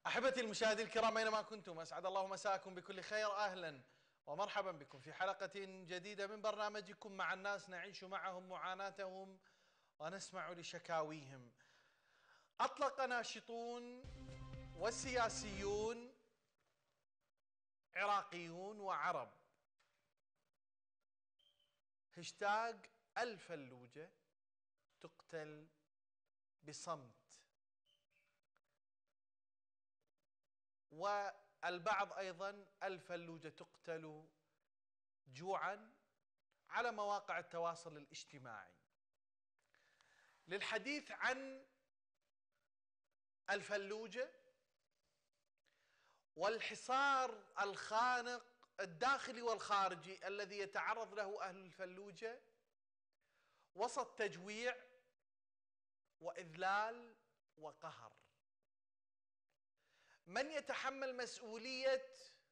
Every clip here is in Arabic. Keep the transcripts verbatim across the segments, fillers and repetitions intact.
أحبتي المشاهدين الكرام أينما كنتم، أسعد الله مساءكم بكل خير. أهلا ومرحبا بكم في حلقة جديدة من برنامجكم مع الناس، نعيش معهم معاناتهم ونسمع لشكاويهم. أطلق ناشطون وسياسيون عراقيون وعرب هاشتاج الفلوجة تقتل بصمت، والبعض أيضا الفلوجة تقتل جوعا على مواقع التواصل الاجتماعي. للحديث عن الفلوجة والحصار الخانق الداخلي والخارجي الذي يتعرض له أهل الفلوجة وسط تجويع وإذلال وقهر، من يتحمل مسؤولية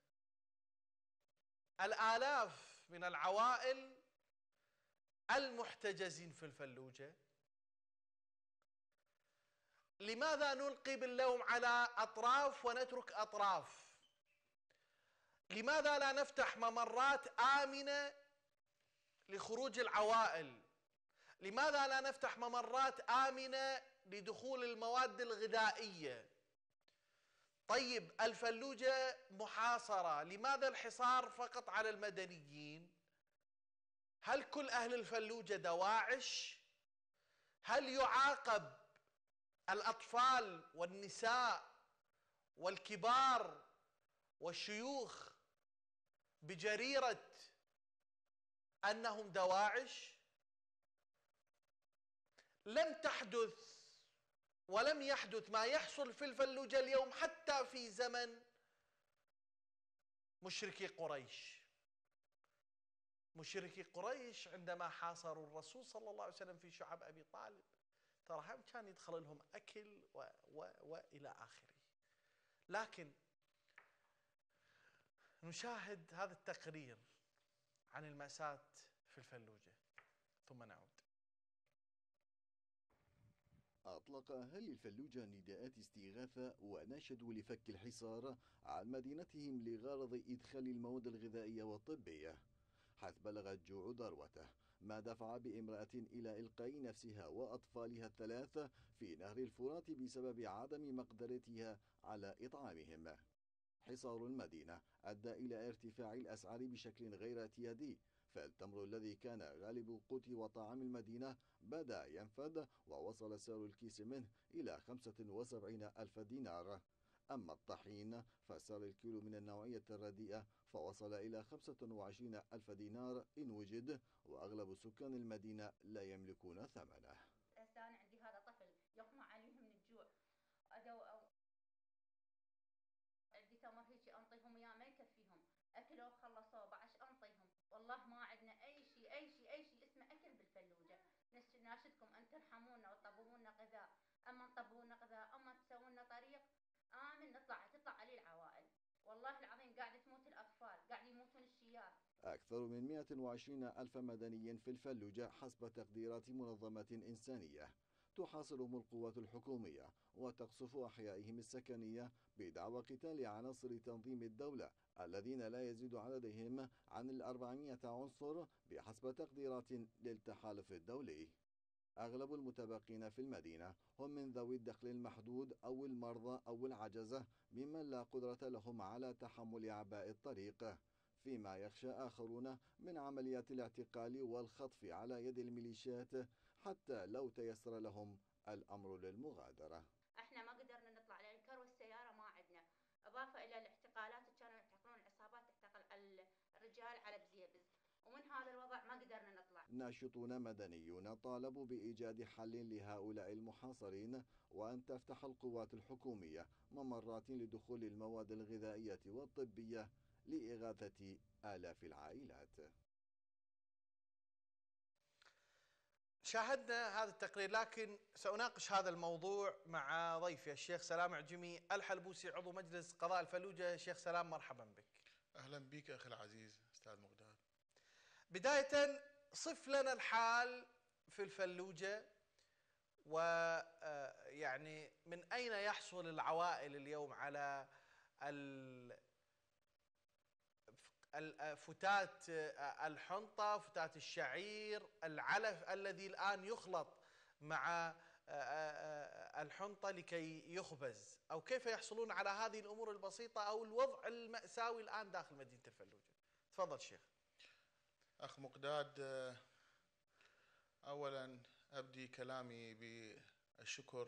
الآلاف من العوائل المحتجزين في الفلوجة؟ لماذا نلقي باللوم على أطراف ونترك أطراف؟ لماذا لا نفتح ممرات آمنة لخروج العوائل؟ لماذا لا نفتح ممرات آمنة لدخول المواد الغذائية؟ طيب الفلوجة محاصرة، لماذا الحصار فقط على المدنيين؟ هل كل أهل الفلوجة دواعش؟ هل يعاقب الأطفال والنساء والكبار والشيوخ بجريرة أنهم دواعش؟ لم تحدث ولم يحدث ما يحصل في الفلوجة اليوم حتى في زمن مشركي قريش. مشركي قريش عندما حاصروا الرسول صلى الله عليه وسلم في شعب أبي طالب، ترى هم كان يدخل لهم أكل و و وإلى آخره. لكن نشاهد هذا التقرير عن المأساة في الفلوجة ثم نعود. أطلق أهالي الفلوجة نداءات استغاثة وناشدوا لفك الحصار عن مدينتهم لغرض إدخال المواد الغذائية والطبية، حيث بلغت جوع ذروته، ما دفع بامرأة إلى إلقاء نفسها وأطفالها الثلاثة في نهر الفرات بسبب عدم مقدرتها على إطعامهم. حصار المدينة أدى إلى ارتفاع الأسعار بشكل غير اعتيادي، فالتمر الذي كان غالب قوت وطعام المدينة بدأ ينفد، ووصل سعر الكيس منه إلى خمسة وسبعين ألف دينار. أما الطحين فسعر الكيلو من النوعية الرديئة فوصل إلى خمسة وعشرين ألف دينار إن وجد، وأغلب سكان المدينة لا يملكون ثمنه. أنا عندي هذا طفل يغمى عليه من الجوع، عندي تمر هيجي انطيهم اياه ما يكفيهم، اكلوا خلصوا بعش انطيهم، والله ما عندنا اي شيء اي شيء اي شيء اسمه اكل بالفلوجه. ناشدكم ان ترحمونا وتطببوا لنا غذاء، اما تطببوا لنا غذاء اما تسووا لنا طريق امن نطلع تطلع عليه العوائل. والله العظيم قاعد تموت الاطفال، قاعد يموتون الشياب. أكثر من مئة وعشرين ألف مدني في الفلوجة حسب تقديرات منظمة إنسانية، تحاصرهم القوات الحكومية وتقصف أحيائهم السكنية بدعوى قتال عناصر تنظيم الدولة الذين لا يزيد عددهم عن الأربعمائة عنصر بحسب تقديرات للتحالف الدولي. أغلب المتبقين في المدينة هم من ذوي الدخل المحدود أو المرضى أو العجزة، ممن لا قدرة لهم على تحمل أعباء الطريق، فيما يخشى آخرون من عمليات الاعتقال والخطف على يد الميليشيات حتى لو تيسر لهم الأمر للمغادرة. احنا ما قدرنا نطلع لان كرو السيارة ما عندنا، اضافة الى الاعتقالات كانوا يعتقلون العصابات تعتقل الرجال على بزيبز، ومن هذا الوضع ما قدرنا نطلع. ناشطون مدنيون طالبوا بإيجاد حل لهؤلاء المحاصرين، وأن تفتح القوات الحكومية ممرات لدخول المواد الغذائية والطبية لإغاثة آلاف العائلات. شاهدنا هذا التقرير، لكن سأناقش هذا الموضوع مع ضيفي الشيخ سلام عجمي الحلبوسي عضو مجلس قضاء الفلوجة. شيخ سلام مرحبا بك. أهلا بك أخي العزيز أستاذ مقداد. بداية صف لنا الحال في الفلوجة ويعني من أين يحصل العوائل اليوم على فتات الحنطة، فتات الشعير، العلف الذي الآن يخلط مع الحنطة لكي يخبز، أو كيف يحصلون على هذه الأمور البسيطة أو الوضع المأساوي الآن داخل مدينة الفلوجة؟ تفضل شيخ. أخ مقداد، أولا أبدي كلامي بالشكر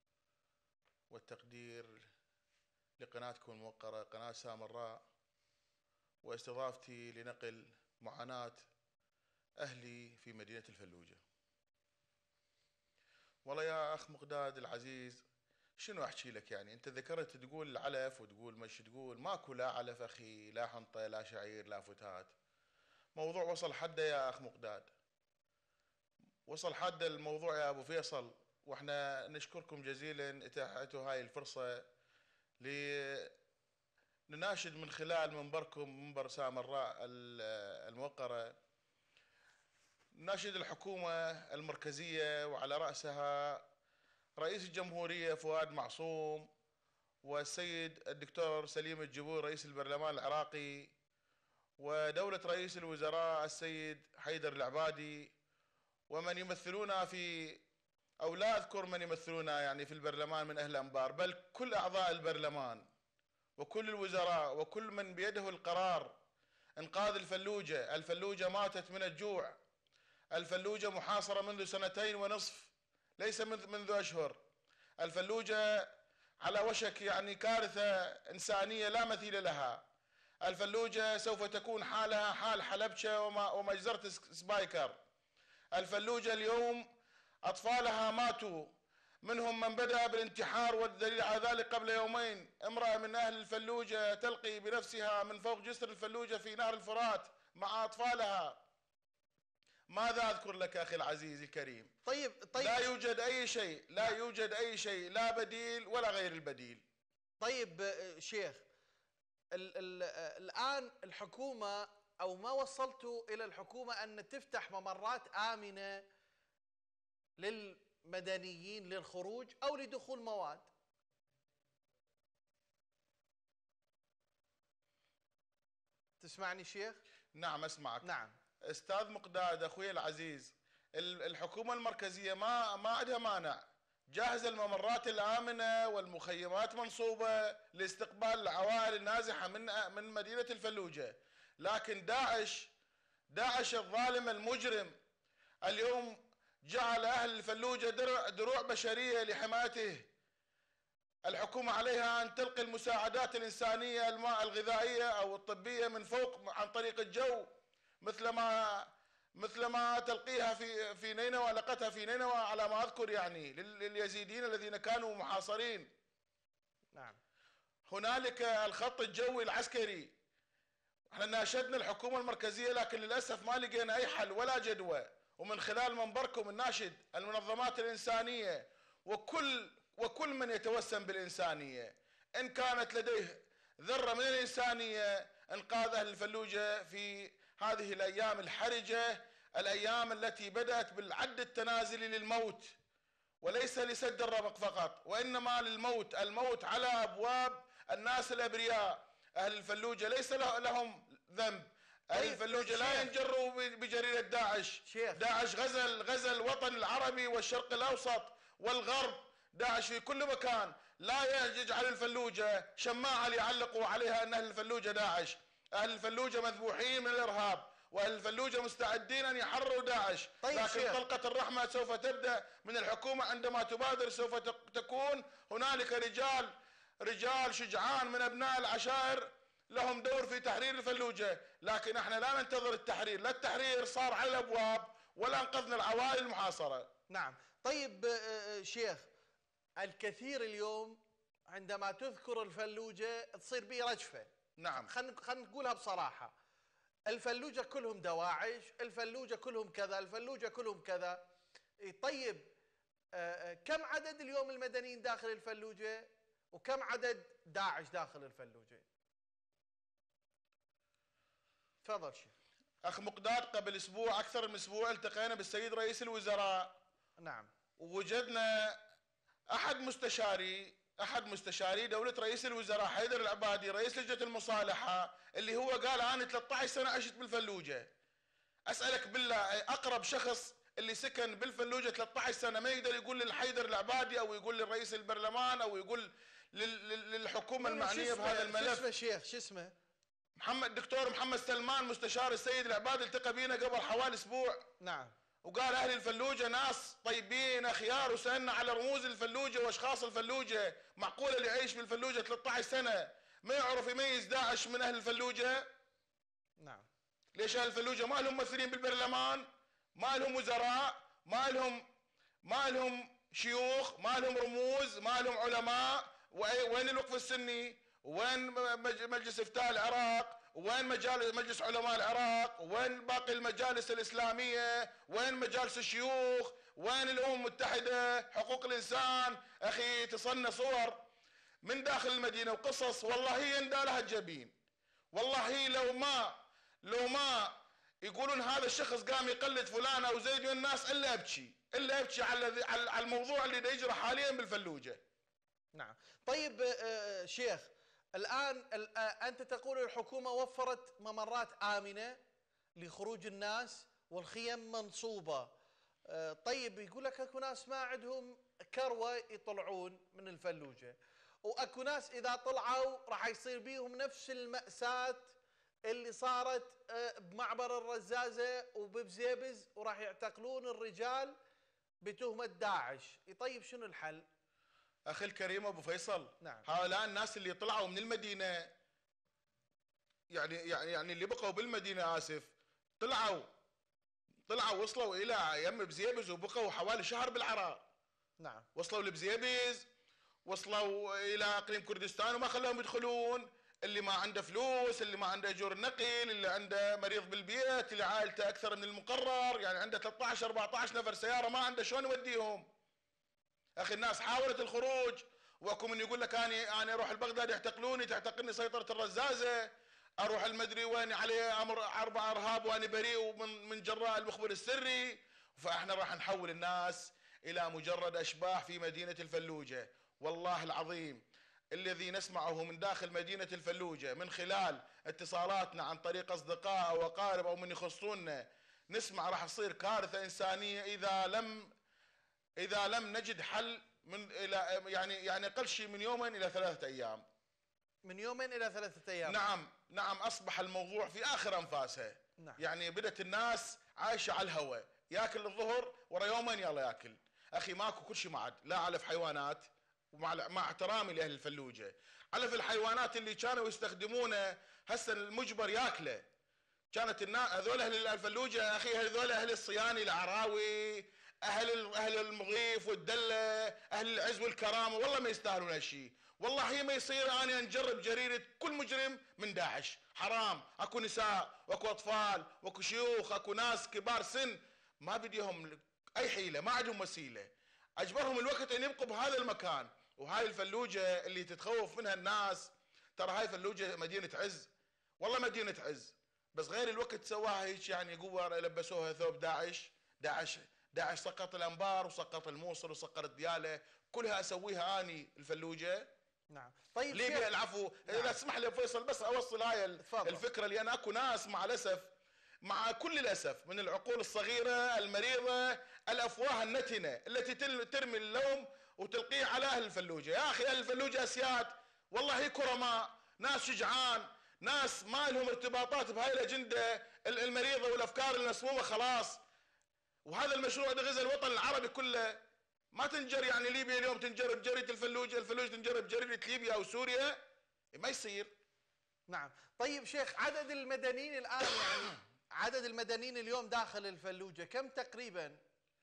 والتقدير لقناتكم الموقرة قناة سامراء، واستضافتي لنقل معاناة أهلي في مدينة الفلوجة. والله يا أخ مقداد العزيز، شنو أحكي لك؟ يعني أنت ذكرت تقول العلف وتقول مش تقول ماكو لا علف أخي، لا حنطة، لا شعير، لا فتات. موضوع وصل حده يا أخ مقداد، وصل حد الموضوع يا أبو فيصل، وإحنا نشكركم جزيلا إتاحتوا هاي الفرصة لنناشد من خلال منبركم منبر سامراء الموقرة، نناشد الحكومة المركزية وعلى رأسها رئيس الجمهورية فؤاد معصوم، والسيد الدكتور سليم الجبور رئيس البرلمان العراقي، ودولة رئيس الوزراء السيد حيدر العبادي، ومن يمثلونا في، أو لا أذكر من يمثلونا يعني في البرلمان من أهل الأنبار، بل كل أعضاء البرلمان وكل الوزراء وكل من بيده القرار إنقاذ الفلوجة. الفلوجة ماتت من الجوع، الفلوجة محاصرة منذ سنتين ونصف، ليس منذ أشهر. الفلوجة على وشك يعني كارثة إنسانية لا مثيل لها. الفلوجة سوف تكون حالها حال حلبشة ومجزرة سبايكر. الفلوجة اليوم أطفالها ماتوا، منهم من بدأ بالانتحار، والدليل على ذلك قبل يومين امرأة من أهل الفلوجة تلقي بنفسها من فوق جسر الفلوجة في نهر الفرات مع أطفالها. ماذا أذكر لك أخي العزيز الكريم؟ طيب طيب لا يوجد أي شيء، لا يوجد أي شيء، لا بديل ولا غير البديل. طيب شيخ، ال ال الآن الحكومة، أو ما وصلتوا إلى الحكومة أن تفتح ممرات آمنة للمدنيين للخروج أو لدخول مواد؟ تسمعني شيخ؟ نعم أسمعك. نعم أستاذ مقداد أخوي العزيز، الحكومة المركزية ما ما عندها مانع، جاهزة الممرات الآمنة والمخيمات منصوبة لاستقبال العوائل النازحة من من مدينة الفلوجة، لكن داعش داعش الظالم المجرم اليوم جعل أهل الفلوجة درع دروع بشرية لحمايته. الحكومة عليها أن تلقي المساعدات الإنسانية الماء الغذائية أو الطبية من فوق عن طريق الجو، مثلما مثلما تلقيها في في نينوى، لقتها في نينوى على ما أذكر يعني لليزيديين الذين كانوا محاصرين. نعم. هنالك الخط الجوي العسكري، احنا ناشدنا الحكومة المركزية لكن للأسف ما لقينا أي حل ولا جدوى. ومن خلال منبركم الناشد المنظمات الإنسانية وكل وكل من يتوسم بالإنسانية، إن كانت لديه ذرة من الإنسانية، إنقاذ أهل الفلوجة في هذه الأيام الحرجة، الأيام التي بدأت بالعد التنازلي للموت، وليس لسد الرمق فقط، وإنما للموت. الموت على أبواب الناس الأبرياء. أهل الفلوجة ليس لهم ذنب، أهل الفلوجة لا ينجروا بجريرة داعش. داعش غزل غزل الوطن العربي والشرق الأوسط والغرب، داعش في كل مكان. لا يجعل الفلوجة شماعة ليعلقوا عليها أن أهل الفلوجة داعش. أهل الفلوجة مذبوحين من الإرهاب، وأهل الفلوجة مستعدين أن يحرروا داعش. طيب لكن طلقة الرحمة سوف تبدأ من الحكومة عندما تبادر. سوف تكون هنالك رجال رجال شجعان من أبناء العشائر لهم دور في تحرير الفلوجة، لكن احنا لا ننتظر التحرير، لا التحرير صار على الأبواب ولا أنقذنا العوائل المحاصرة. نعم. طيب شيخ، الكثير اليوم عندما تذكر الفلوجة تصير به رجفة. نعم. خلينا خلينا نقولها بصراحة، الفلوجة كلهم دواعش، الفلوجة كلهم كذا، الفلوجة كلهم كذا. طيب كم عدد اليوم المدنيين داخل الفلوجة، وكم عدد داعش داخل الفلوجة؟ تفضل شيخ. أخ مقداد، قبل أسبوع أكثر من أسبوع التقينا بالسيد رئيس الوزراء. نعم. ووجدنا احد مستشاري احد مستشاري دوله رئيس الوزراء حيدر العبادي رئيس لجنه المصالحه، اللي هو قال انا ثلاثة عشر سنه عشت بالفلوجه. اسالك بالله، اقرب شخص اللي سكن بالفلوجه ثلاثة عشر سنه ما يقدر يقول للحيدر العبادي او يقول للرئيس البرلمان او يقول للحكومه المعنيه بهذا الملف؟ شو اسمه شيخ؟ شو اسمه؟ محمد الدكتور محمد سلمان مستشار السيد العبادي، التقى بينا قبل حوالي اسبوع. نعم. وقال اهل الفلوجه ناس طيبين اخيار، وسالنا على رموز الفلوجه واشخاص الفلوجه. معقوله اللي يعيش بالفلوجه ثلاثة عشر سنه ما يعرف يميز داعش من اهل الفلوجه؟ نعم. ليش اهل الفلوجه ما لهم ممثلين بالبرلمان؟ ما لهم وزراء؟ ما لهم ما لهم شيوخ؟ ما لهم رموز؟ ما لهم علماء؟ وين الوقف السني؟ وين مجلس افتاء العراق؟ وين مجلس علماء العراق؟ وين باقي المجالس الإسلامية؟ وين مجالس الشيوخ؟ وين الأمم المتحدة؟ حقوق الإنسان؟ أخي تصنع صور من داخل المدينة وقصص والله يندى لها الجبين. والله لو ما لو ما يقولون هذا الشخص قام يقلد فلان أو زيد الناس إلا أبكي إلا أبكي على على الموضوع اللي يجرى حاليا بالفلوجة. نعم. طيب آه شيخ، الآن أنت تقول الحكومة وفرت ممرات آمنة لخروج الناس والخيم منصوبة. طيب يقول لك اكو ناس ما عندهم كروة يطلعون من الفلوجة، واكو ناس إذا طلعوا راح يصير بيهم نفس المأساة اللي صارت بمعبر الرزازة وببزيبز، وراح يعتقلون الرجال بتهمة داعش. طيب شنو الحل؟ اخي الكريم ابو فيصل، نعم. هؤلاء الناس اللي طلعوا من المدينه، يعني يعني يعني اللي بقوا بالمدينه، اسف، طلعوا طلعوا وصلوا الى يم بزيبز وبقوا حوالي شهر بالعراق. نعم. وصلوا لبزيبز، وصلوا الى اقليم كردستان وما خلاهم يدخلون. اللي ما عنده فلوس، اللي ما عنده اجور نقل، اللي عنده مريض بالبيت، اللي عائلته اكثر من المقرر، يعني عنده ثلاثة عشر أربعة عشر نفر سياره ما عنده شلون يوديهم؟ اخي الناس حاولت الخروج، واكو من يقول لك اني انا اروح البغداد يعتقلوني، تعتقلني سيطره الرزازه، اروح المدري وين عليه امر اربع ارهاب وانا بريء من من جراء المخبر السري. فاحنا راح نحول الناس الى مجرد اشباح في مدينه الفلوجه. والله العظيم الذي نسمعه من داخل مدينه الفلوجه من خلال اتصالاتنا عن طريق اصدقاء او اقارب او من يخصونا، نسمع راح تصير كارثه انسانيه اذا لم إذا لم نجد حل من إلى يعني يعني أقل شيء من يومين إلى ثلاثة أيام. من يومين إلى ثلاثة أيام. نعم نعم، أصبح الموضوع في آخر أنفاسه. نعم. يعني بدأت الناس عايشة على الهواء، ياكل الظهر ورا يومين يلا ياكل. أخي ماكو كل شيء، ما عاد لا علف حيوانات، ومع مع احترامي لأهل الفلوجة، علف الحيوانات اللي كانوا يستخدمونه هسه المجبر ياكله. كانت الناس هذول أهل الفلوجة أخي، هذول أهل الصياني العراوي، اهل اهل المغيف والدله، اهل العز والكرامه، والله ما يستاهلون هالشيء. والله هي ما يصير اني نجرب جريره كل مجرم من داعش، حرام. اكو نساء واكو اطفال واكو شيوخ، اكو ناس كبار سن ما بديهم اي حيله، ما عندهم وسيله، اجبرهم الوقت ان يبقوا بهذا المكان. وهاي الفلوجه اللي تتخوف منها الناس، ترى هاي فلوجه مدينه عز، والله مدينه عز، بس غير الوقت سواها هيك يعني قوه، لبسوها ثوب داعش. داعش داعش سقط الانبار وسقط الموصل وسقط دياله، كلها اسويها اني الفلوجه. نعم. طيب ليبيا العفو. نعم. اذا تسمح لي فيصل بس اوصل هاي الفكره، لان اكو ناس مع الاسف، مع كل الاسف، من العقول الصغيره المريضه الافواه النتنه التي ترمي اللوم وتلقيه على اهل الفلوجه. يا اخي اهل الفلوجه اسياد، والله كرماء، ناس شجعان، ناس ما لهم ارتباطات بهاي الاجنده المريضه والافكار المسمومه خلاص. وهذا المشروع ده غزا الوطن العربي كله. ما تنجر يعني ليبيا اليوم تنجر بجريده الفلوجه، الفلوجه تنجر بجريده ليبيا او سوريا، ما يصير. نعم. طيب شيخ، عدد المدنيين الان يعني عدد المدنيين اليوم داخل الفلوجه كم تقريبا؟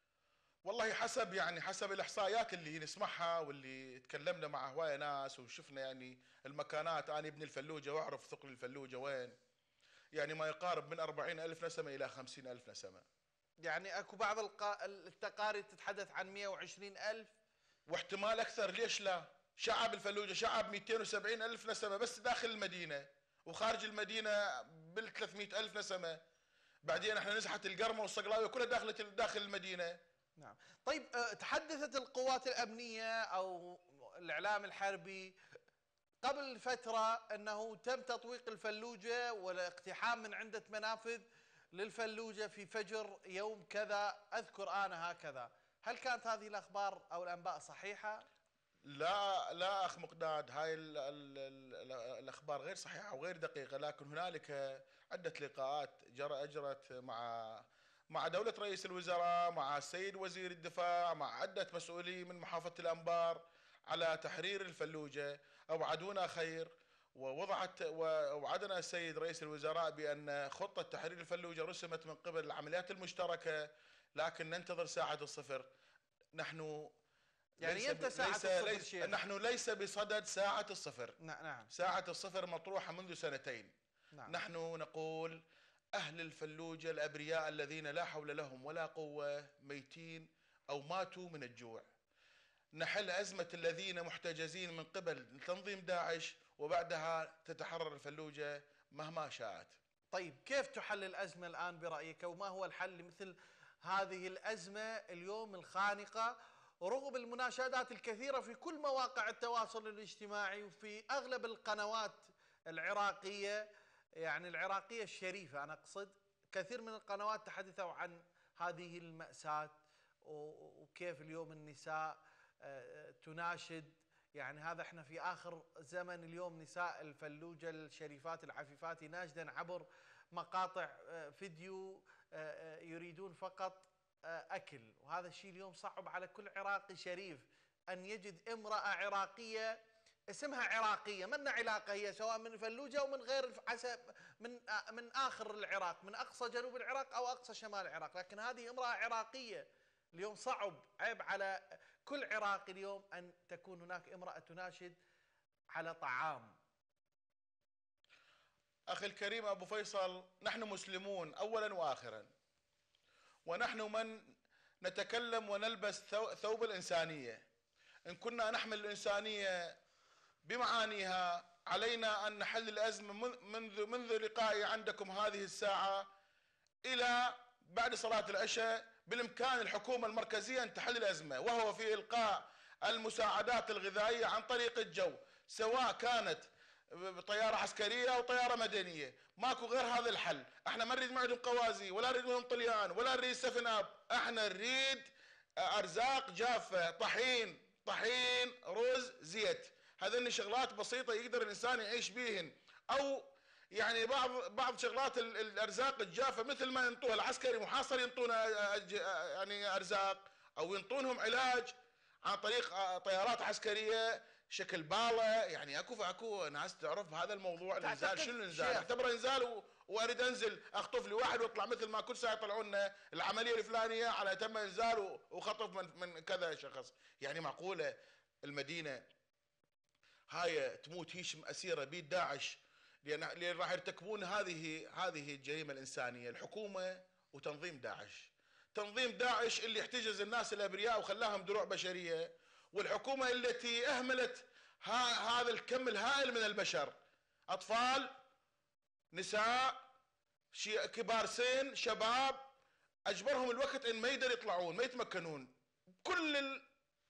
والله حسب يعني حسب الاحصائيات اللي نسمعها واللي تكلمنا مع هوايه ناس وشفنا يعني المكانات. انا ابن الفلوجه واعرف ثقل الفلوجه وين، يعني ما يقارب من أربعين ألف نسمه الى خمسين ألف نسمه. يعني اكو بعض التقارير تتحدث عن مئة وعشرين ألف واحتمال اكثر. ليش لا؟ شعب الفلوجه شعب مئتين وسبعين ألف نسمه بس داخل المدينه، وخارج المدينه بال ثلاثمئة ألف نسمه. بعدين احنا نزحت القرمه والصقلاويه كلها داخل داخل المدينه. نعم. طيب تحدثت القوات الأمنية أو الإعلام الحربي قبل فترة أنه تم تطويق الفلوجة والاقتحام من عدة منافذ للفلوجة في فجر يوم كذا، أذكر أنا هكذا. هل كانت هذه الأخبار أو الأنباء صحيحة؟ لا لا أخ مقداد، هاي ال ال ال الأخبار غير صحيحة وغير دقيقة، لكن هنالك عدة لقاءات جرى أجرت مع مع دولة رئيس الوزراء، مع السيد وزير الدفاع، مع عدة مسؤولين من محافظة الأنبار على تحرير الفلوجة. أوعدونا خير، ووضعت ووعدنا السيد رئيس الوزراء بأن خطة تحرير الفلوجة رسمت من قبل العمليات المشتركة، لكن ننتظر ساعة الصفر. نحن يعني امتى ساعة ليس الصفر ليس شيخ؟ نحن ليس بصدد ساعة الصفر. نعم. ساعة الصفر مطروحة منذ سنتين. نعم. نحن نقول أهل الفلوجة الأبرياء الذين لا حول لهم ولا قوة ميتين أو ماتوا من الجوع. نحل أزمة الذين محتجزين من قبل تنظيم داعش، وبعدها تتحرر الفلوجة مهما شاءت. طيب كيف تحل الأزمة الآن برأيك، وما هو الحل لمثل هذه الأزمة اليوم الخانقة رغم المناشدات الكثيرة في كل مواقع التواصل الاجتماعي وفي أغلب القنوات العراقية، يعني العراقية الشريفة أنا أقصد، كثير من القنوات تحدثوا عن هذه المأساة وكيف اليوم النساء تناشد. يعني هذا احنا في آخر زمن اليوم نساء الفلوجة الشريفات العفيفات ناشدا عبر مقاطع فيديو يريدون فقط أكل، وهذا الشيء اليوم صعب على كل عراقي شريف أن يجد امرأة عراقية اسمها عراقية، من علاقة هي سواء من فلوجة أو من غير حسب من من آخر العراق، من أقصى جنوب العراق أو أقصى شمال العراق، لكن هذه امرأة عراقية. اليوم صعب، عيب على كل عراقي اليوم أن تكون هناك امرأة تناشد على طعام. أخي الكريم أبو فيصل، نحن مسلمون أولا وآخرا، ونحن من نتكلم ونلبس ثوب الإنسانية. إن كنا نحمل الإنسانية بمعانيها، علينا أن نحل الأزمة منذ منذ لقائي عندكم هذه الساعة إلى بعد صلاة العشاء. بالإمكان الحكومة المركزية أن تحل الأزمة، وهو في إلقاء المساعدات الغذائية عن طريق الجو، سواء كانت بطيارة عسكرية أو طيارة مدنية. ماكو غير هذا الحل. احنا ما نريد معدن قوازي، ولا نريد منهم طليان، ولا نريد سفن اب. احنا نريد ارزاق جافة، طحين طحين رز زيت. هذين شغلات بسيطة يقدر الانسان يعيش بيهن. او يعني بعض بعض شغلات الارزاق الجافة مثل ما ينطوها العسكري محاصر ينطونا يعني ارزاق، او ينطونهم علاج عن طريق طيارات عسكرية شكل باله. يعني اكو اكو ناس تعرف هذا الموضوع. الانزال شنو الانزال؟ اعتبره انزال واريد انزل اخطف لي واحد واطلع مثل ما كل ساعه يطلعون لنا العمليه الفلانيه على تم انزال وخطف من من كذا شخص. يعني معقوله المدينه هاي تموت هيش اسيره بيد داعش لان لان راح يرتكبون هذه هذه الجريمه الانسانيه؟ الحكومه وتنظيم داعش. تنظيم داعش اللي احتجز الناس الابرياء وخلاهم دروع بشريه، والحكومة التي أهملت هذا الكم الهائل من البشر، أطفال، نساء، كبار سن، شباب، أجبرهم الوقت إن ما يقدر يطلعون، ما يتمكنون بكل ال...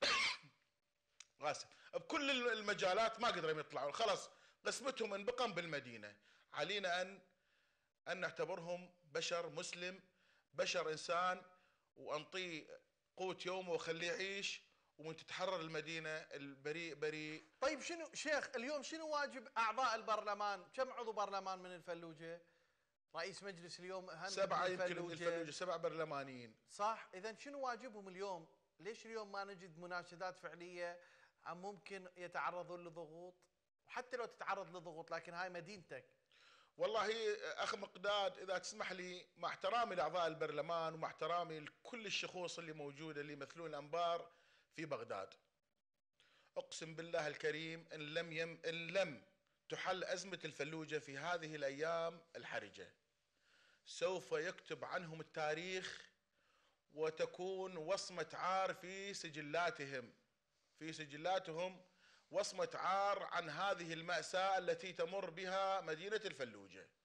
غاسف بكل المجالات ما قدروا يطلعون. خلاص قسمتهم انبقم بالمدينة. علينا أن أن نعتبرهم بشر مسلم، بشر إنسان، وأنطيه قوت يومه وخليه يعيش، ومن تتحرر المدينة البريء بريء. طيب شنو شيخ اليوم شنو واجب أعضاء البرلمان؟ كم عضو برلمان من الفلوجة؟ رئيس مجلس اليوم هم سبعة يمكن من الفلوجة، سبع برلمانيين. صح، إذا شنو واجبهم اليوم؟ ليش اليوم ما نجد مناشدات فعلية؟ أم ممكن يتعرضون لضغوط؟ وحتى لو تتعرض لضغوط لكن هاي مدينتك. والله أخ مقداد إذا تسمح لي، مع احترامي لأعضاء البرلمان ومع احترامي لكل الشخوص اللي موجودة اللي يمثلون الأنبار في بغداد، أقسم بالله الكريم إن لم يم إن لم تحل أزمة الفلوجة في هذه الأيام الحرجة سوف يكتب عنهم التاريخ، وتكون وصمة عار في سجلاتهم في سجلاتهم وصمة عار عن هذه المأساة التي تمر بها مدينة الفلوجة.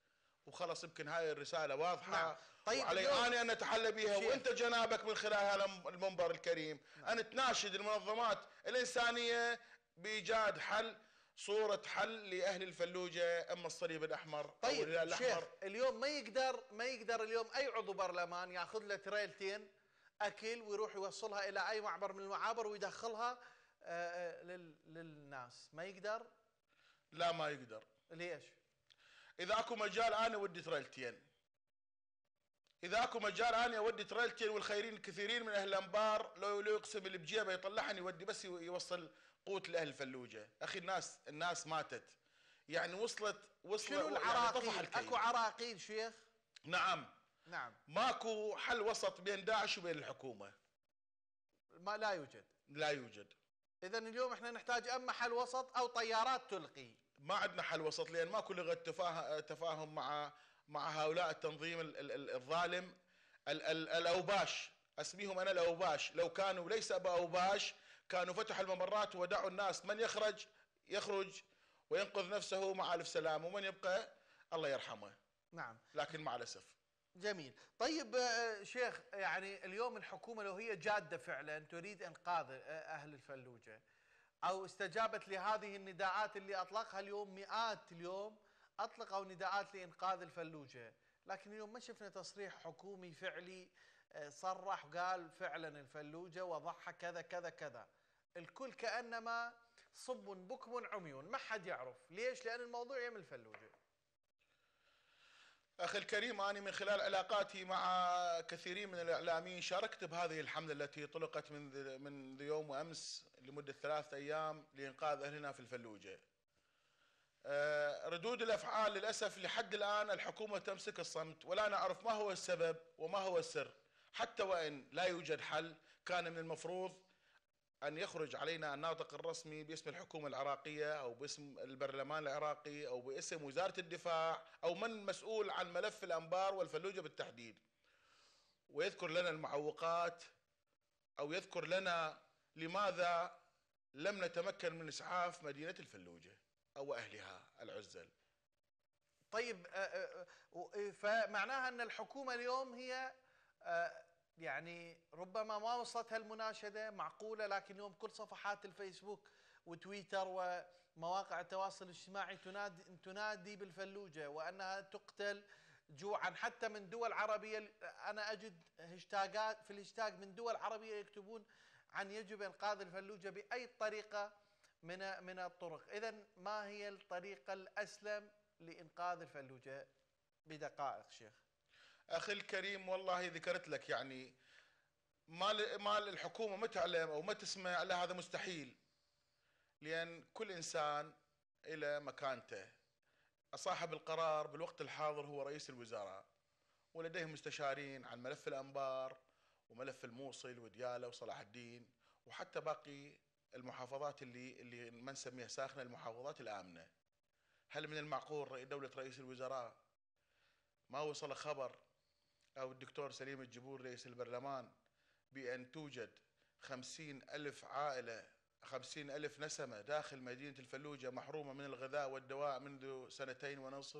وخلص. يمكن هاي الرساله واضحه. نعم. طيب وعلي اني ان اتحلى بها، شيخ. وانت جنابك من خلال هذا المنبر الكريم نعم. ان تناشد المنظمات الانسانيه بايجاد حل، صوره حل لاهل الفلوجه، اما الصليب الاحمر طيب او الهلال شيخ، الاحمر. اليوم ما يقدر ما يقدر اليوم اي عضو برلمان ياخذ له تريلتين اكل ويروح يوصلها الى اي معبر من المعابر ويدخلها آه، لل- للناس، ما يقدر؟ لا ما يقدر. ليش؟ اذا اكو مجال انا اودي تريلتين، اذا اكو مجال انا اودي تريلتين، والخيرين الكثيرين من اهل الانبار لو لو يقسم اللي بجيبه يطلعني يودي بس يوصل قوت لاهل الفلوجه. اخي الناس الناس ماتت، يعني وصلت وصلت شنو يعني العراقيل؟ طفح الكيل. اكو عراقيل شيخ؟ نعم. نعم. ماكو حل وسط بين داعش وبين الحكومه. ما لا يوجد. لا يوجد. اذا اليوم احنا نحتاج اما حل وسط او طيارات تلقي. ما عندنا حل وسط، لان ماكو لغه تفاهم تفاهم مع مع هؤلاء التنظيم ال- ال- ال- الظالم ال- ال- الاوباش. اسميهم انا الاوباش. لو كانوا ليس باوباش كانوا فتحوا الممرات ودعوا الناس، من يخرج يخرج وينقذ نفسه مع الف سلام، ومن يبقى الله يرحمه. نعم. لكن مع الاسف. جميل. طيب آه، شيخ، يعني اليوم الحكومه لو هي جاده فعلا تريد انقاذ آه، اهل الفلوجه، او استجابت لهذه النداءات اللي اطلقها اليوم مئات، اليوم اطلقوا نداءات لانقاذ الفلوجه، لكن اليوم ما شفنا تصريح حكومي فعلي آه، صرح وقال فعلا الفلوجه وضعها كذا كذا كذا. الكل كانما صب بكم عمي، ما حد يعرف. ليش؟ لان الموضوع يم الفلوجه. اخي الكريم، انا من خلال علاقاتي مع كثيرين من الاعلاميين شاركت بهذه الحمله التي طلقت من من يوم وامس لمده ثلاثة ايام لانقاذ اهلنا في الفلوجه. آه، ردود الافعال للاسف لحد الان الحكومه تمسك الصمت، ولا نعرف ما هو السبب وما هو السر. حتى وان لا يوجد حل، كان من المفروض أن يخرج علينا الناطق الرسمي باسم الحكومة العراقية أو باسم البرلمان العراقي أو باسم وزارة الدفاع أو من مسؤول عن ملف الأنبار والفلوجة بالتحديد، ويذكر لنا المعوقات أو يذكر لنا لماذا لم نتمكن من إسعاف مدينة الفلوجة أو أهلها العزل. طيب آه، آه، آه، فمعناها أن الحكومة اليوم هي آه، يعني ربما ما وصلتها المناشدة معقولة، لكن اليوم كل صفحات الفيسبوك وتويتر ومواقع التواصل الاجتماعي تنادي تنادي بالفلوجة وأنها تقتل جوعا. حتى من دول عربية أنا أجد هاشتاجات في الهاشتاج من دول عربية يكتبون عن يجب إنقاذ الفلوجة بأي طريقة من من الطرق. إذا ما هي الطريقة الأسلم لإنقاذ الفلوجة بدقائق شيخ؟ أخي الكريم، والله ذكرت لك يعني ما ما الحكومة ما تعلم أو ما تسمع، لا هذا مستحيل، لأن كل إنسان إلى مكانته. صاحب القرار بالوقت الحاضر هو رئيس الوزراء، ولديه مستشارين عن ملف الأنبار وملف الموصل وديالى وصلاح الدين وحتى باقي المحافظات اللي اللي ما نسميها ساخنة، المحافظات الآمنة. هل من المعقول دولة رئيس الوزراء ما وصل خبر أو الدكتور سليم الجبور رئيس البرلمان بأن توجد خمسين ألف عائلة، خمسين ألف نسمة داخل مدينة الفلوجة محرومة من الغذاء والدواء منذ سنتين ونصف؟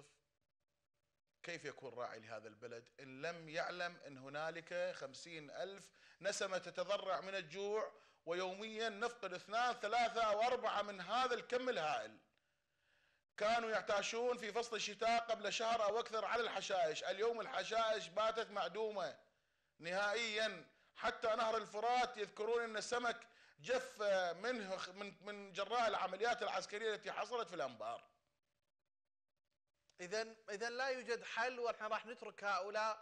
كيف يكون راعي لهذا البلد إن لم يعلم أن هنالك خمسين ألف نسمة تتضرع من الجوع، ويوميا نفقد اثنان ثلاثة أو أربعة من هذا الكم الهائل؟ كانوا يعتاشون في فصل الشتاء قبل شهر أو أكثر على الحشائش، اليوم الحشائش باتت معدومة نهائيا. حتى نهر الفرات يذكرون أن السمك جف منه من من جراء العمليات العسكرية التي حصلت في الأنبار. إذا إذا لا يوجد حل، ونحن راح نترك هؤلاء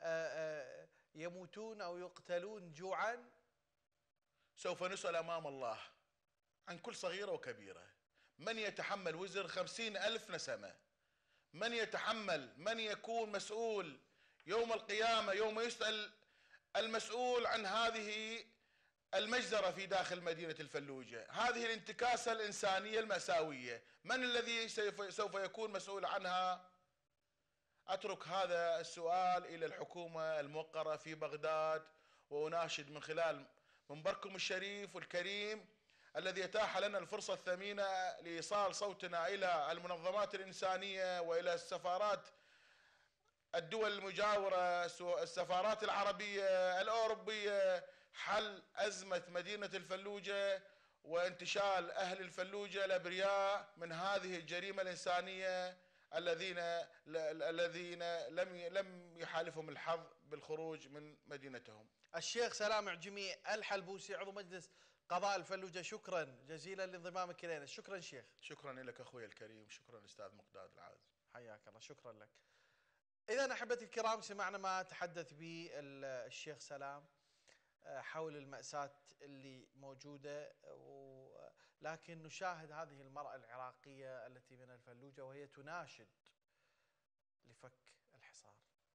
يموتون أو يقتلون جوعا. سوف نسأل أمام الله عن كل صغيرة وكبيرة. من يتحمل وزر خمسين ألف نسمة؟ من يتحمل؟ من يكون مسؤول يوم القيامة، يوم يسأل المسؤول عن هذه المجزرة في داخل مدينة الفلوجة، هذه الانتكاسة الإنسانية المأساوية؟ من الذي سوف يكون مسؤول عنها؟ أترك هذا السؤال إلى الحكومة الموقرة في بغداد، وأناشد من خلال منبركم الشريف والكريم الذي يتاح لنا الفرصة الثمينة لإيصال صوتنا إلى المنظمات الإنسانية وإلى السفارات الدول المجاورة، السفارات العربية الأوروبية، حل أزمة مدينة الفلوجة وانتشال أهل الفلوجة الأبرياء من هذه الجريمة الإنسانية الذين الذين لم لم يحالفهم الحظ بالخروج من مدينتهم. الشيخ سلام عجمي الحلبوسي عضو مجلس قضاء الفلوجة، شكرا جزيلا لانضمامك الينا. شكرا شيخ. شكرا لك اخوي الكريم، شكرا استاذ مقداد العازم. حياك الله، شكرا لك. اذا احبتي الكرام سمعنا ما تحدث به الشيخ سلام حول المأساة اللي موجودة، لكن نشاهد هذه المرأة العراقية التي من الفلوجة وهي تناشد لفك الحصار.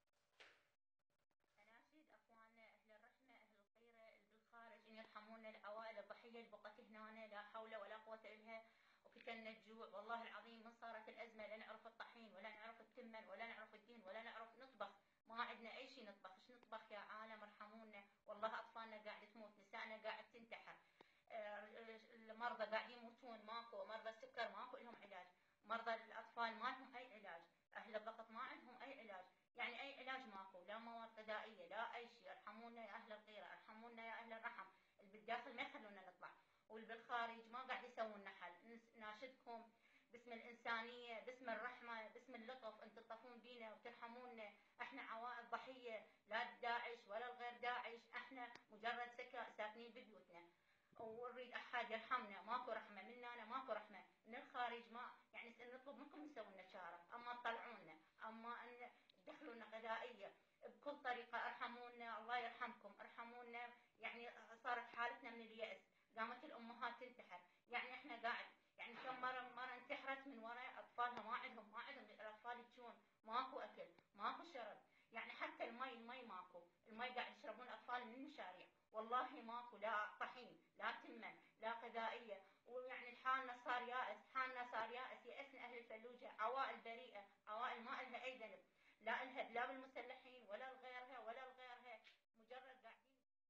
اناشد اخواننا اهل الرحمه اهل الخيره اللي بالخارج ان يرحمونا العوائل الضحيه اللي بقت هنا، لا حول ولا قوه الا وقتلنا الجوع. والله العظيم من صارت الازمه لا نعرف الطحين ولا نعرف التمن ولا نعرف الدين ولا نعرف نطبخ، ما عندنا اي شيء نطبخ. ايش نطبخ يا عالم؟ ارحمونا. والله اطفالنا قاعد تموت، نسائنا قاعد تنتحر، المرضى قاعدين يموتون، ماكو مرضى السكر ماكو لهم علاج، مرضى الاطفال ما لهم اي علاج، اهل الضغط ما عندهم اي علاج، يعني اي علاج ماكو، لا مواد غذائيه لا اي شيء. ارحمونا يا اهل الغيره، ارحمونا يا اهل الرحم. اللي بالداخل ما يخلونا نطلع، واللي بالخارج ما قاعد يسوون نحل. ناشدكم باسم الانسانيه، باسم الرحمه، باسم اللطف، ان تلطفون بينا وترحمونا. احنا عوائل ضحيه، لا داعش ولا الغير داعش، احنا مجرد سكا ساكنين ببيوتنا ونريد احد يرحمنا. ماكو رحمه منا، أنا ماكو رحمه من الخارج. ما يعني نطلب منكم تسوون لنا شاره، اما تطلعونا، اما ان تدخلونا غذائيه بكل طريقه. ارحمونا الله يرحمكم، ارحمونا. يعني صارت حالتنا من اليأس، قامت الامهات تنتحر، يعني احنا قاعد يعني كم مره مره انتحرت من وراء اطفالها، ما عندهم ما عندهم الاطفال يجون، ماكو اكل ماكو شرب، يعني حتى المي المي ماكو، المي قاعد يشربون الاطفال من المشاريع. والله ماكو لا طحين لا تمن لا غذائيه، ويعني حالنا صار يائس، حالنا صار يائس. يأسنا اهل الفلوجه، عوائل بريئه، عوائل ما لها اي ذنب، لا لها لا بالمسلحين ولا لغيرها ولا لغيرها، مجرد قاعدين.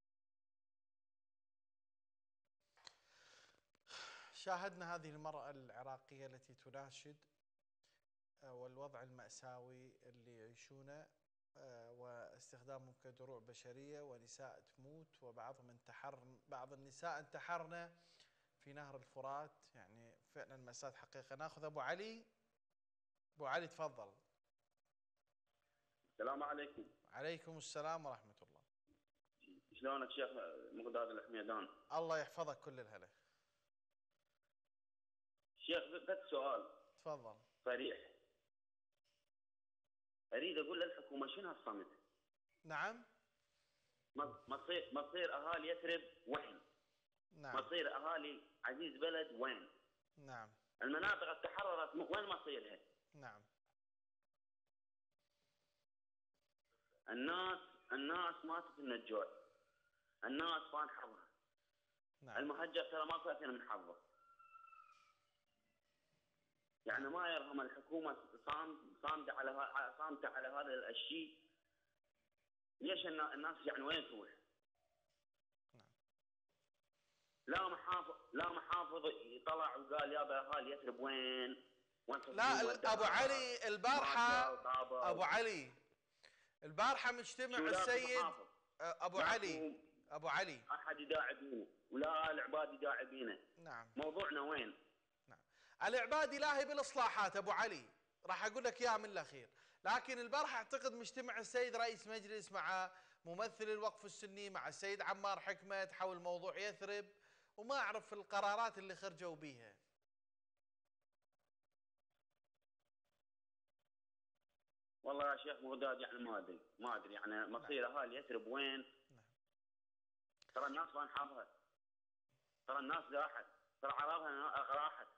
شاهدنا هذه المرأة العراقية التي تناشد والوضع المأساوي اللي يعيشونه، واستخدامهم كدروع بشرية، ونساء تموت، وبعضهم انتحر، بعض النساء انتحرن في نهر الفرات. يعني فعلا مأساة حقيقة. ناخذ أبو علي. أبو علي تفضل. السلام عليكم. عليكم السلام ورحمة الله. شلونك شيخ مقداد الحميدان؟ الله يحفظك كل الهلا. شيخ بس سؤال. تفضل. صريح. اريد اقول للحكومه شنو هالصمت؟ نعم. مصير مصير اهالي يثرب وين؟ نعم. مصير اهالي عزيز بلد وين؟ نعم. المناطق اللي تحررت وين مصيرها؟ نعم. الناس الناس ماتت من الجوع. الناس فان حظها. نعم. المهجر ترى ما فاتنا من حظه. يعني نعم. ما يرهم الحكومه صامده على صامته على هذا الشيء. ليش الناس يعني وين تروح؟ نعم. لا محافظ لا محافظ طلع وقال يا اهالي يثرب وين؟ لا ابو علي البارحه، ابو علي البارحه مجتمع السيد ابو علي ابو علي احد يداعبينه ولا العباد يداعبينه. نعم. موضوعنا وين؟ نعم. العباد لاهي بالاصلاحات ابو علي، راح اقول لك اياها من الاخير. لكن البارحه اعتقد مجتمع السيد رئيس مجلس مع ممثل الوقف السني مع السيد عمار حكمت حول موضوع يثرب، وما اعرف القرارات اللي خرجوا بيها. والله يا شيخ مقداد يعني ما ادري ما ادري يعني مصير اهالي يثرب وين؟ نعم. ترى الناس ما انحافظت، ترى الناس لاحت، ترى عراقها راحت،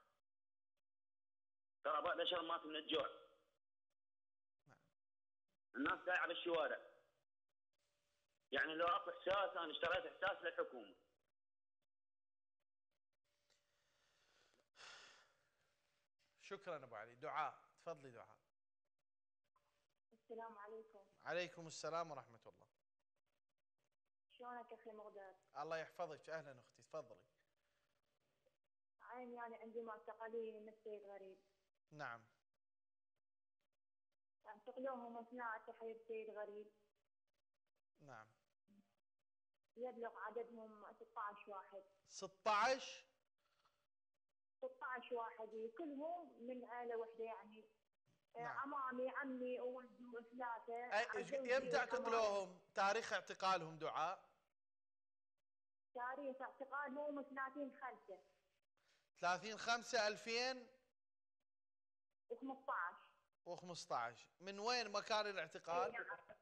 ترى بشر مات من الجوع. نعم. الناس دايعه بالشوارع. يعني لو اكو احساس انا اشتريت احساس للحكومه. شكرا ابو علي. دعاء تفضلي. دعاء. السلام عليكم. عليكم السلام ورحمه الله. شلونك اخي مقداد؟ الله يحفظك. اهلا اختي تفضلي. عين يعني عندي معتقلين من السيد غريب. نعم. يعني اعتقلوهم ثلاثة حي السيد غريب. نعم. يبلغ عددهم ستة عشر واحد. ستة عشر ستة عشر واحد كلهم من عائلة واحدة يعني. نعم. عمامي عمي وولدي وثلاثة. أي يمتى اعتقلوهم؟ تاريخ اعتقالهم دعاء؟ تاريخ اعتقالهم ثلاثين خمسة. ثلاثين خمسة ألفين وخمسة عشر. وخمسة عشر. من وين مكان الاعتقال؟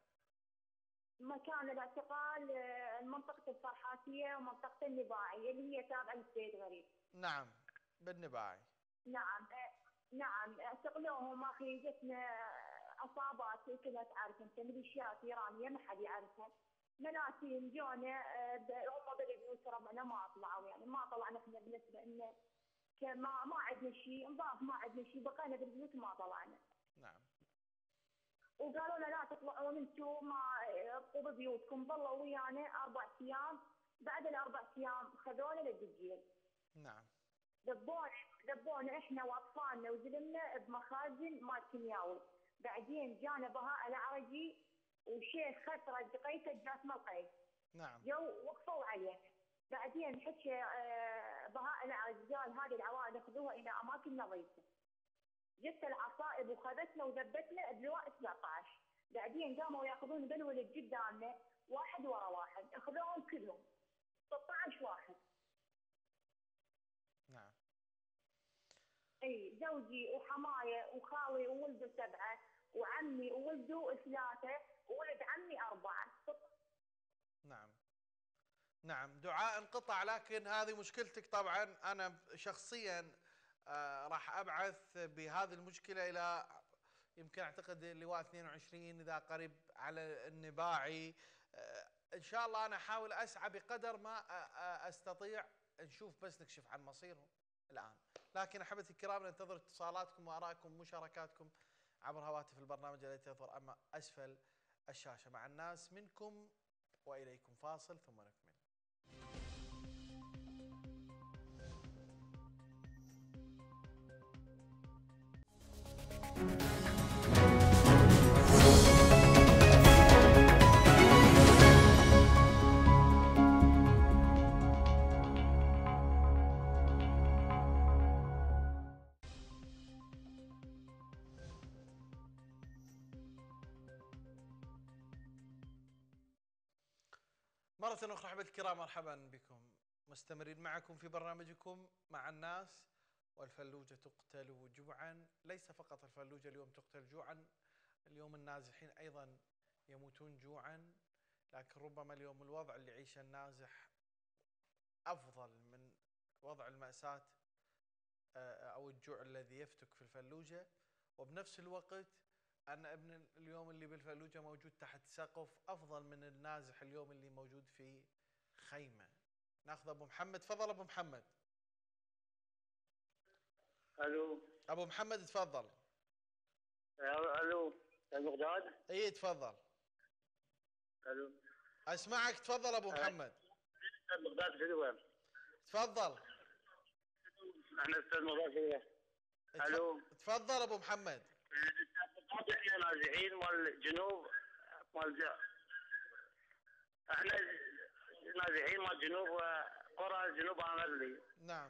مكان الاعتقال منطقة الفرحاتية ومنطقة النباعي اللي هي تابعة للسيد غريب. نعم بالنباعي. نعم نعم اعتقلوهم اخي. جتنا عصابات كلها تعرف انت ميليشيات ايرانيه ما حد يعرفهم. مناسين جونا هم بالبيوت ربعنا ما طلعوا يعني ما طلعنا احنا بالنسبه لنا ما ما عندنا شيء نضاف ما عندنا شيء بقينا بالبيوت ما طلعنا. نعم. وقالوا لنا لا تطلعون انتم ما ابقوا ببيوتكم. ظلوا ويانا اربع ايام. بعد الاربع ايام خذونا للدجيل. نعم. دبونا دبونا احنا واطفالنا وزلمنا بمخازن مال كيمياوي. بعدين جانا بهاء العرجي وشيخ خطره دقيقه جاسم القيس. نعم. جو وقفوا عليه. بعدين حكى بهاء العرجي قال هذه العوائل خذوها الى اماكن نظيفه. جت العصائب وخذتنا وذبتنا بلواء سبعة عشر. بعدين قاموا ياخذون بالولد قدامنا واحد ورا واحد اخذوهم كلهم ستة عشر واحد. نعم. اي زوجي وحمايه وخالي وولده سبعه وعمي وولده ثلاثه وولد عمي اربعه. نعم. نعم دعاء انقطع، لكن هذه مشكلتك طبعا. انا شخصيا آه راح ابعث بهذه المشكله الى يمكن اعتقد اللواء اثنين وعشرين اذا قريب على النباعي. آه ان شاء الله انا احاول اسعى بقدر ما آه استطيع نشوف بس نكشف عن مصيرهم الان. لكن احبتي الكرام ننتظر اتصالاتكم وارائكم ومشاركاتكم عبر هواتف البرنامج التي تظهر اما اسفل الشاشه. مع الناس منكم واليكم فاصل ثم نكمل. مرة أخرى أحبتي الكرام مرحبا بكم، مستمرين معكم في برنامجكم مع الناس. والفلوجة تقتل جوعا. ليس فقط الفلوجة اليوم تقتل جوعا، اليوم النازحين أيضا يموتون جوعا. لكن ربما اليوم الوضع اللي يعيشه النازح أفضل من وضع المأساة أو الجوع الذي يفتك في الفلوجة. وبنفس الوقت أن ابن اليوم اللي بالفلوجة موجود تحت سقف أفضل من النازح اليوم اللي موجود في خيمة. ناخذ أبو محمد. تفضل أبو محمد. ألو أبو محمد تفضل. ألو المقداد. إيه تفضل. ألو أسمعك تفضل أبو محمد. المقداد حلوة. تفضل. احنا استاذ مضافية. الو تفضل ابو محمد. احنا نازحين مال الجنوب مال ج... احنا نازحين مال جنوب قرى جنوب عمرلي. نعم.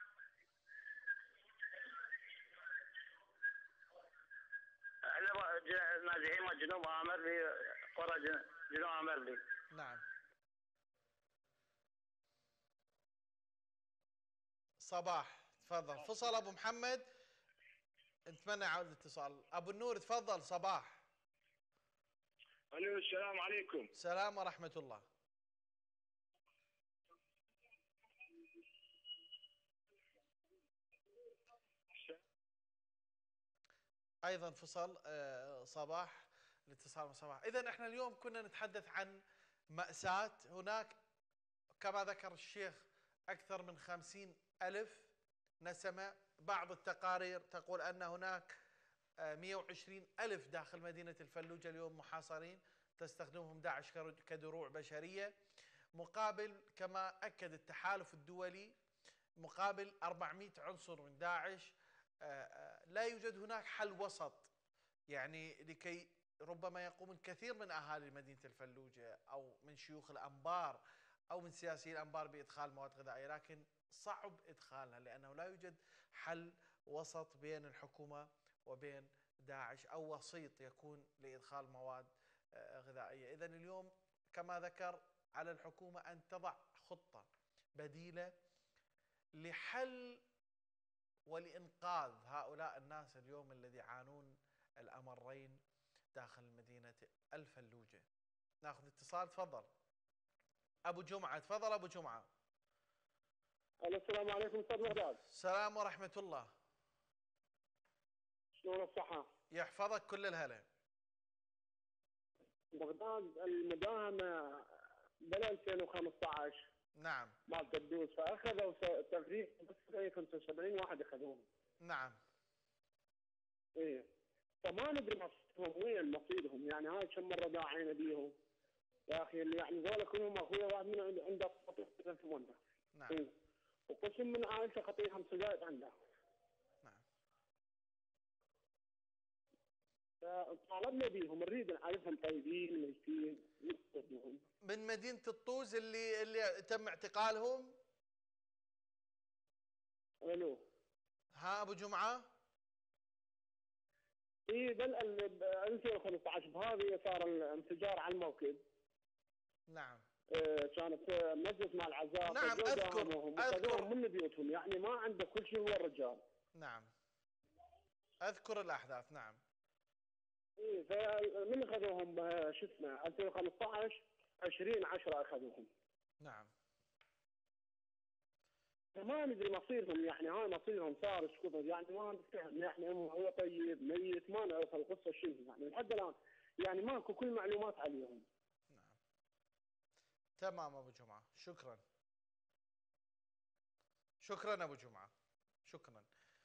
احنا نازحين مال جنوب عمرلي قرى جنوب عمرلي. نعم. صباح تفضل. فصل ابو محمد. نتمنى عودة الاتصال. ابو النور تفضل. صباح. الو السلام عليكم. السلام ورحمة الله. ايضا فصل صباح الاتصال. صباح. اذا احنا اليوم كنا نتحدث عن مأساة. هناك كما ذكر الشيخ اكثر من خمسين الف نسمة. بعض التقارير تقول ان هناك مئة وعشرين الف داخل مدينة الفلوجة اليوم محاصرين تستخدمهم داعش كدروع بشرية، مقابل كما اكد التحالف الدولي مقابل أربعمئة عنصر من داعش. لا يوجد هناك حل وسط يعني لكي ربما يقوم الكثير من أهالي مدينة الفلوجة أو من شيوخ الأنبار أو من سياسيين الأنبار بإدخال مواد غذائية، لكن صعب إدخالها لأنه لا يوجد حل وسط بين الحكومة وبين داعش أو وسيط يكون لإدخال مواد غذائية. إذن اليوم كما ذكر على الحكومة أن تضع خطة بديلة لحل ولإنقاذ هؤلاء الناس اليوم الذي يعانون الأمرين داخل مدينة الفلوجة. ناخذ اتصال، تفضل أبو جمعة. تفضل أبو جمعة. السلام عليكم أستاذ مغداد. السلام ورحمة الله. شلون الصحة؟ يحفظك كل الهلا. بغداد المداهمة بال ألفين وخمسة عشر نعم مال قدوس، فأخذوا تقريبا خمسة وسبعين واحد أخذوهم. نعم. إيه، فما ندري مصيرهم وين مصيرهم، يعني هاي كم مرة داعينا بيهم يا أخي، اللي يعني ذولا كلهم أخويا، واحد من عنده خطيئة ثمانية. نعم. إيه. وقسم من عائلته خطيئة خمس زايد عنده. نعم. طالبنا بيهم، نريد نعرفهم طيبين ميتين يقتلوهم. من مدينة الطوز اللي اللي تم اعتقالهم. الو. ها ابو جمعة. اي بل ألفين وخمسة عشر بهذه صار الانفجار على الموكب. نعم. آه كانت مجلس مع العزاء. نعم اذكر اذكر من بيوتهم، يعني ما عنده كل شيء هو الرجال. نعم اذكر الاحداث. نعم. اي فمن اخذوهم شو اسمه ألفين وخمسة عشر عشرين عشرة اخذوهم. نعم. ما ندري مصيرهم، يعني هاي مصيرهم صار ايش كثر، يعني ما نفهم، يعني هو طيب ميت ما نعرف القصه شنو، يعني لحد الان يعني ماكو كل معلومات عليهم. نعم. تمام ابو جمعة، شكرا. شكرا ابو جمعة، شكرا.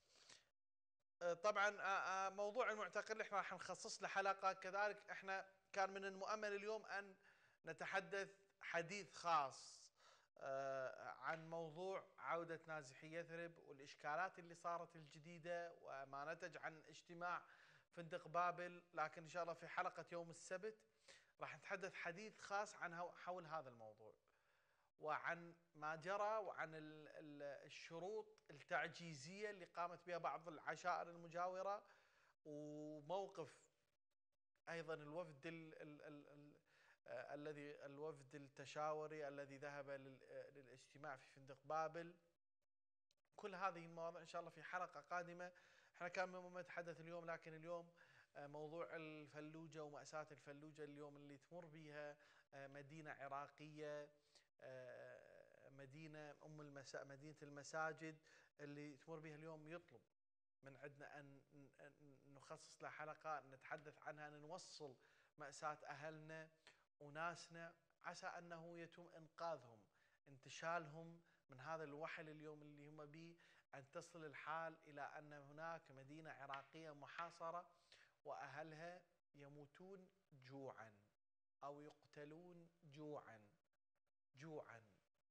طبعا موضوع المعتقل احنا راح نخصص له حلقة كذلك. احنا كان من المؤمل اليوم ان نتحدث حديث خاص عن موضوع عودة نازحي يثرب والإشكالات اللي صارت الجديدة وما نتج عن اجتماع فندق بابل، لكن إن شاء الله في حلقة يوم السبت راح نتحدث حديث خاص عن حول هذا الموضوع وعن ما جرى وعن الشروط التعجيزية اللي قامت بها بعض العشائر المجاورة، وموقف أيضا الوفد ال ال ال ال الذي الوفد التشاوري الذي ذهب للاجتماع في فندق بابل. كل هذه المواضيع إن شاء الله في حلقة قادمة. احنا كان ما نتحدث اليوم، لكن اليوم موضوع الفلوجة ومأساة الفلوجة اليوم اللي تمر بها مدينة عراقية، مدينة أم المسا مدينة المساجد اللي تمر بها اليوم، يطلب من عندنا أن نخصص لها حلقة نتحدث عنها، أن نوصل مأساة أهلنا وناسنا، عسى أنه يتم إنقاذهم، انتشالهم من هذا الوحل اليوم اللي هم به، أن تصل الحال إلى أن هناك مدينة عراقية محاصرة وأهلها يموتون جوعا أو يقتلون جوعا جوعا.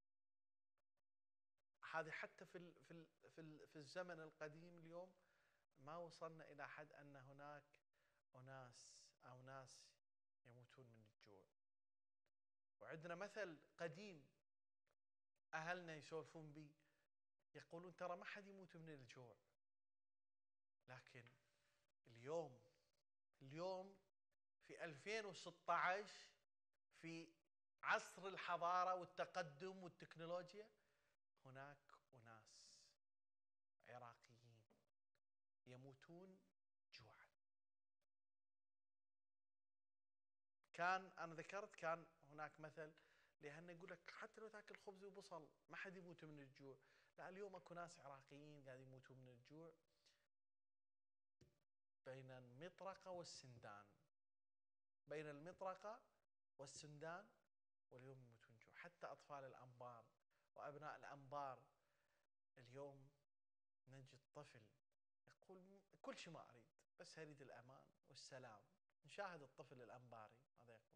هذه حتى في ال في ال في, ال في الزمن القديم اليوم ما وصلنا إلى حد أن هناك أناس أو ناس يموتون من الجوع. وعندنا مثل قديم أهلنا يسولفون به، يقولون ترى ما حد يموت من الجوع، لكن اليوم اليوم في ألفين وستة عشر في عصر الحضارة والتقدم والتكنولوجيا هناك أناس عراقيين يموتون جوعا. كان أنا ذكرت كان هناك مثل لأن يقول لك حتى لو تاكل خبز وبصل ما حد يموت من الجوع، لا اليوم اكو ناس عراقيين قاعد يموتون من الجوع بين المطرقة والسندان، بين المطرقة والسندان، واليوم يموتون جوع. حتى أطفال الأنبار وأبناء الأنبار اليوم نجد طفل يقول كل شيء ما أريد بس أريد الأمان والسلام. نشاهد الطفل الأنباري ماذا يقول: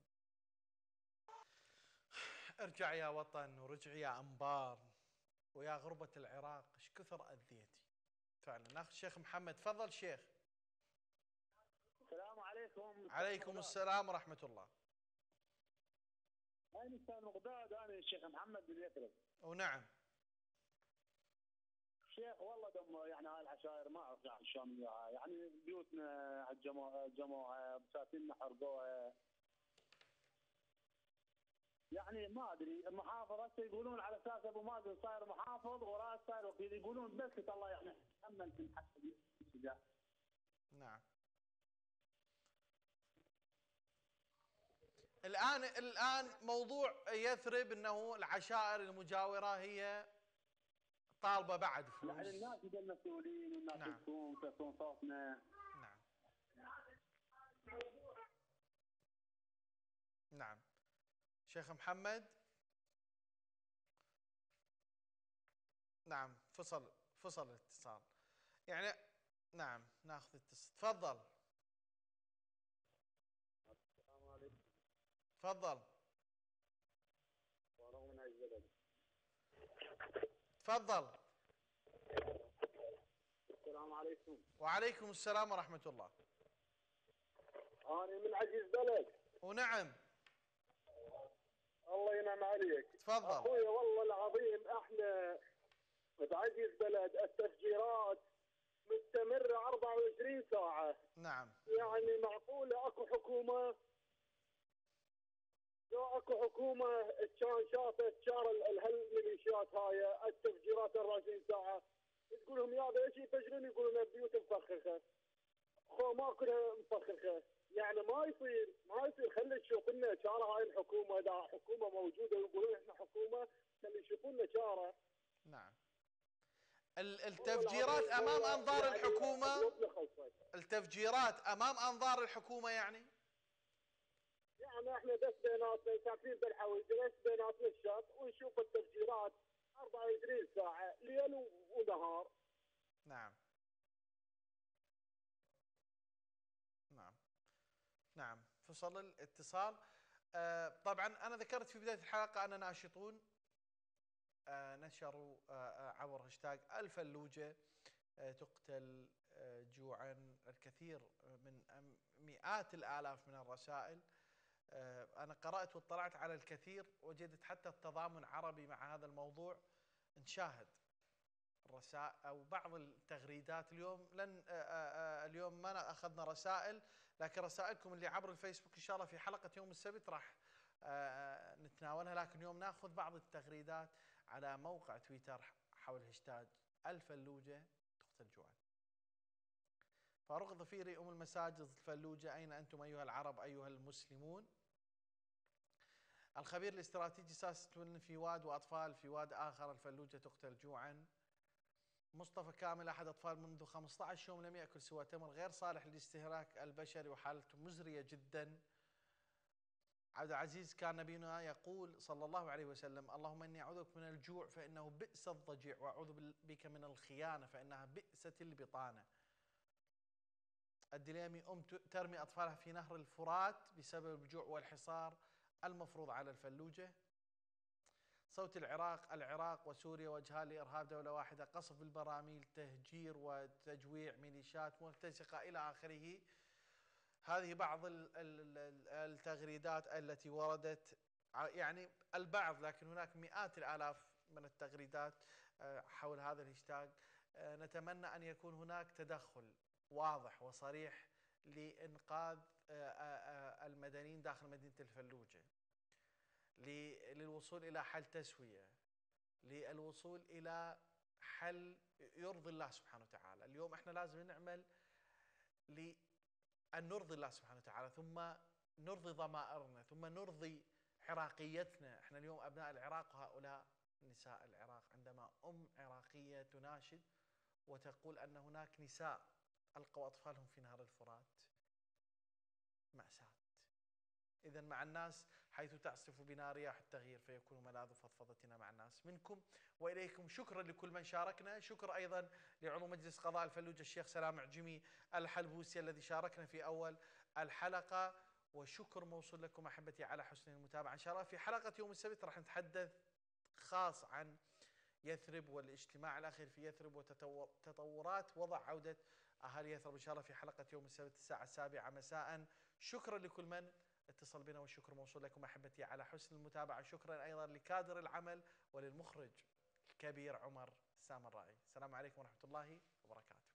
ارجع يا وطن ورجع يا أنبار ويا غربة العراق ايش كثر أذيتي. فعلا. ناخذ الشيخ محمد. تفضل شيخ. السلام عليكم. عليكم السلام ورحمة الله. أنا أستاذ مقداد، أنا الشيخ محمد بن يثرب. ونعم. شيخ والله دم يعني هاي العشائر ما أعرف يعني شلون وياها، يعني بيوتنا هجموها هجموها، بساتيننا حرقوها. يعني ما ادري المحافظ هسه يقولون على اساس ابو مازن صاير محافظ وراس صاير وكيل، يقولون بس الله يعني امن في حسب الشجاع. نعم. الان الان موضوع يثرب انه العشائر المجاوره هي طالبه بعد فلوس. يعني الناس بدنا مسؤولين والناس نعم. يكون يكون صوتنا. نعم. نعم. شيخ محمد. نعم فصل فصل الاتصال. يعني نعم ناخذ اتصال. تفضل. السلام عليكم. تفضل. ورغم من الجبل. تفضل. السلام عليكم. وعليكم السلام ورحمة الله. أنا من عزيز بلد. ونعم. الله ينعم عليك. تفضل. أخوي والله العظيم احنا بعزيز بلد التفجيرات مستمرة أربعة وعشرين ساعة. نعم. يعني معقولة اكو حكومة؟ لو اكو حكومة كان شافت شار هالميليشيات هاي التفجيرات أربعة وعشرين ساعة، تقول لهم يا ايش يفجرون؟ يقولون البيوت مفخخة. خو ما كلها مفخخة، يعني ما يصير ما يصير. خلي تشوف لنا شارة هاي الحكومة، اذا حكومة موجودة ويقولون احنا حكومة، خلي يشوفون لنا شارة. نعم. التفجيرات امام انظار يعني الحكومة. التفجيرات امام انظار الحكومة يعني. يعني احنا بس بيناتنا ساكنين بالحويجه، بس بيناتنا الشط ونشوف التفجيرات أربعة وعشرين ساعة ليل ونهار. نعم. نعم. نعم فصل الاتصال. آه طبعا انا ذكرت في بداية الحلقة ان ناشطون آه نشروا آه عبر هاشتاج الفلوجة آه تقتل آه جوعا الكثير من مئات الالاف من الرسائل. أنا قرأت واطلعت على الكثير، وجدت حتى التضامن عربي مع هذا الموضوع. نشاهد الرسائل أو بعض التغريدات اليوم. لن اليوم ما أخذنا رسائل، لكن رسائلكم اللي عبر الفيسبوك إن شاء الله في حلقة يوم السبت راح نتناولها. لكن اليوم ناخذ بعض التغريدات على موقع تويتر حول هاشتاج الفلوجة تقتل جوعا. فاروق الظفيري أم المساجد الفلوجة، أين أنتم أيها العرب أيها المسلمون؟ الخبير الاستراتيجي ساسة في واد وأطفال في واد آخر، الفلوجة تقتل جوعا. مصطفى كامل أحد أطفال منذ خمسة عشر يوم لم يأكل سوى تمر غير صالح للاستهلاك البشري وحالته مزرية جدا. عبد العزيز كان نبينا يقول صلى الله عليه وسلم: اللهم إني أعوذ بك من الجوع فإنه بئس الضجيع، وأعوذ بك من الخيانة فإنها بئست البطانة. الدليمي أم ترمي أطفالها في نهر الفرات بسبب الجوع والحصار المفروض على الفلوجة. صوت العراق: العراق وسوريا وجهان لإرهاب دولة واحدة، قصف بالبراميل، تهجير وتجويع ميليشيات مرتزقة إلى آخره. هذه بعض التغريدات التي وردت، يعني البعض، لكن هناك مئات الآلاف من التغريدات حول هذا الهاشتاج. نتمنى أن يكون هناك تدخل واضح وصريح لإنقاذ المدنيين داخل مدينة الفلوجة، للوصول إلى حل تسوية، للوصول إلى حل يرضي الله سبحانه وتعالى. اليوم احنا لازم نعمل لأن نرضي الله سبحانه وتعالى، ثم نرضي ضمائرنا، ثم نرضي عراقيتنا. احنا اليوم أبناء العراق، وهؤلاء نساء العراق. عندما أم عراقية تناشد وتقول أن هناك نساء ألقوا أطفالهم في نهر الفرات، مأساة. إذا مع الناس حيث تعصف بنا رياح التغيير فيكون ملاذ فضفضتنا مع الناس. منكم وإليكم. شكرا لكل من شاركنا. شكر أيضا لعضو مجلس قضاء الفلوجة الشيخ سلام عجمي الحلبوسي الذي شاركنا في أول الحلقة، وشكر موصول لكم أحبتي على حسن المتابعة. إن شاء الله في حلقة يوم السبت راح نتحدث خاص عن يثرب والاجتماع الأخير في يثرب وتطورات وضع عودة أهالي يثرب إن شاء الله في حلقة يوم السبت الساعة السابعة مساء. شكرا لكل من اتصل بنا، والشكر موصول لكم أحبتي على حسن المتابعة. شكرا أيضا لكادر العمل وللمخرج الكبير عمر السامرائي. السلام عليكم ورحمة الله وبركاته.